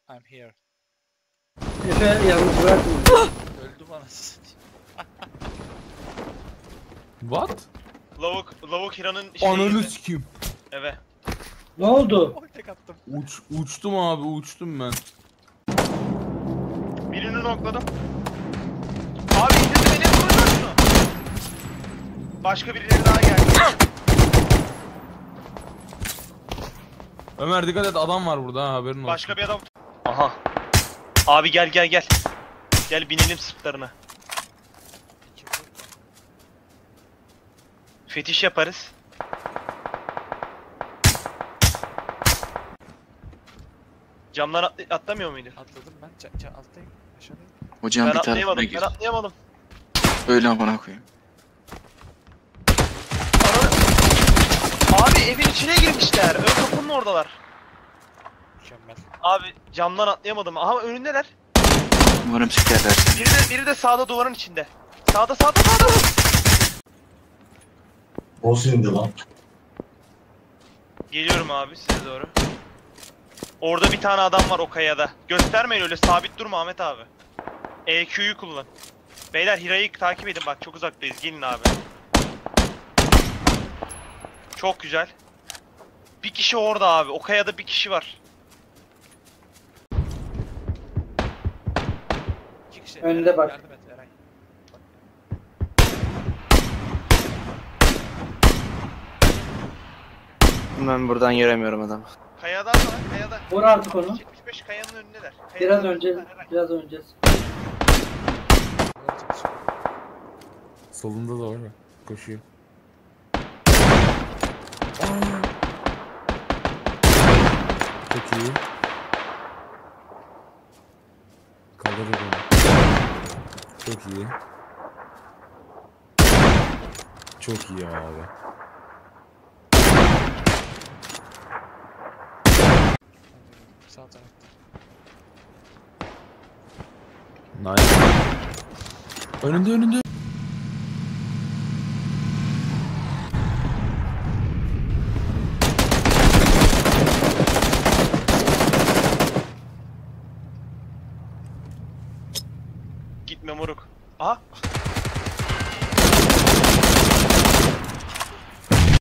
I'm here. Efe yalnız bırakma. Öldüm anasını. What? Lavuk Hira'nın şeyi. Ananı sikeyim. Evet. Ne oldu? Oy tek attım. Uçtum abi, uçtum ben. Birini nokladım. Abi indirdi beni, vurun şunu. Başka birileri daha geldi. Ömer dikkat et, adam var burada ha, haberin olsun. Başka bir adam. Aha. Abi gel. Gel binelim sırtlarına. Fetiş yaparız. Camdan atlamıyor muydu? Atladım ben. Alttayım. Aşağıdayım. Hocam Ben bir tarafına atlayamadım. gir. Ben atlayamadım. Öyle amına koyayım. Abi evin içine girmişler. Ön kapının oradalar. Mükemmel. Abi camdan atlayamadım. Aha önündeler. Umarım sikerler seni. Biri de sağda duvarın içinde. Sağda. O şimdi lan. Geliyorum abi size doğru. Orada bir tane adam var o kayada. Göstermeyin öyle, sabit durma Ahmet abi. EQ'yu kullan. Beyler Hira'yı takip edin, bak çok uzaktayız, gelin abi. Çok güzel. Bir kişi orada abi, o kayada bir kişi var. İki kişi. Önde bak. Yardım et Eray. Ben buradan göremiyorum adamı. Kayadan da var, kayada. Vur artık onu. 75 kayanın önündeler. Biraz Kayanın önce, önündeler, Eray. biraz önce. Buradan çalışıyor. Solunda da var ya, koşuyor. Çok iyi. Kaldırır onu. Çok iyi. Çok iyi abi. Sağ tarafta. Nice. Önünde. Gitme moruk. Aha.